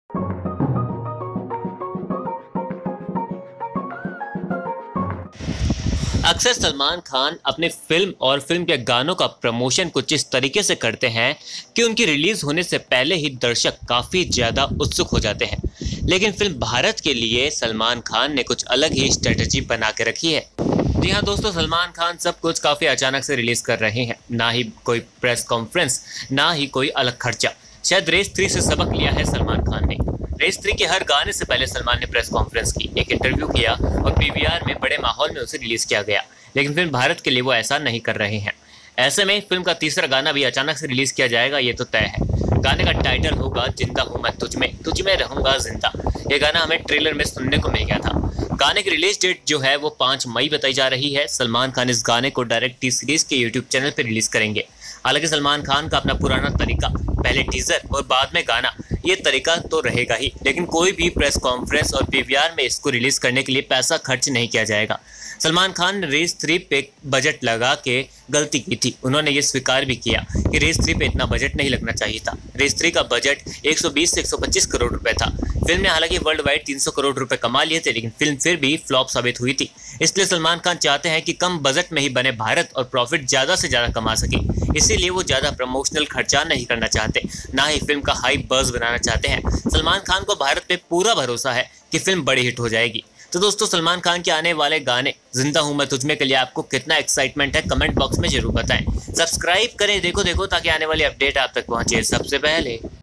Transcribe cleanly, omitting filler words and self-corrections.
अक्सर सलमान खान अपने फिल्म और फिल्म के गानों का प्रमोशन कुछ इस तरीके से करते हैं कि उनकी रिलीज होने से पहले ही दर्शक काफ़ी ज़्यादा उत्सुक हो जाते हैं। लेकिन फिल्म भारत के लिए सलमान खान ने कुछ अलग ही स्ट्रेटजी बना के रखी है। जी हाँ दोस्तों, सलमान खान सब कुछ काफ़ी अचानक से रिलीज़ कर रहे हैं। ना ही कोई प्रेस कॉन्फ्रेंस, ना ही कोई अलग खर्चा। शायद रेस 3 से सबक लिया है सलमान खान ने। रेस 3 के हर गाने से पहले सलमान ने प्रेस कॉन्फ्रेंस की, एक इंटरव्यू किया और पीवीआर में बड़े माहौल में उसे रिलीज किया गया। लेकिन फिल्म भारत के लिए वो ऐसा नहीं कर रहे हैं। ऐसे में फिल्म का तीसरा गाना भी अचानक से रिलीज किया जाएगा, ये तो तय है। गाने का टाइटल होगा जिंदा हूँ मैं तुझ में रहूंगा जिंदा। ये गाना हमें ट्रेलर में सुनने को मिल गया था। गाने की रिलीज डेट जो है वो 5 मई बताई जा रही है। सलमान खान इस गाने को डायरेक्ट टी सीरीज के यूट्यूब चैनल पर रिलीज करेंगे। हालांकि सलमान खान का अपना पुराना तरीका, पहले टीजर और बाद में गाना, ये तरीका तो रहेगा ही। लेकिन कोई भी प्रेस कॉन्फ्रेंस और पीवीआर में इसको रिलीज करने के लिए पैसा खर्च नहीं किया जाएगा। सलमान खान ने रेस 3 पे बजट लगा के गलती की थी। उन्होंने ये स्वीकार भी किया कि रेस 3 पे इतना बजट नहीं लगना चाहिए था। रेस 3 का बजट 120 से 125 करोड़ रुपए था। फिल्म ने हालांकि वर्ल्ड वाइड 300 करोड़ रुपए कमा लिए थे, लेकिन फिल्म फिर भी फ्लॉप साबित हुई थी। इसलिए सलमान खान चाहते हैं कि कम बजट में ही बने भारत और प्रॉफिट ज़्यादा से ज़्यादा कमा सके। इसीलिए वो ज़्यादा प्रमोशनल खर्चा नहीं करना चाहते, ना ही फिल्म का हाई बज़ बनाना चाहते हैं। सलमान खान को भारत पे पूरा भरोसा है कि फिल्म बड़ी हिट हो जाएगी। तो दोस्तों, सलमान खान के आने वाले गाने जिंदा हूँ मैं तुझमें के लिए आपको कितना एक्साइटमेंट है, कमेंट बॉक्स में जरूर बताएं। सब्सक्राइब करें देखो ताकि आने वाली अपडेट आप तक पहुंचे सबसे पहले।